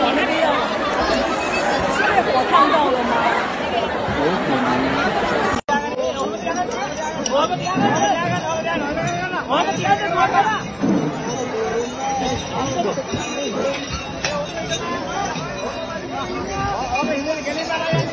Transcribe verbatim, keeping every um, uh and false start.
被火烫到了吗？ 有可能。 我们两个，我们两个，我们两个，我们两个，我们两个。我们这里给你们来。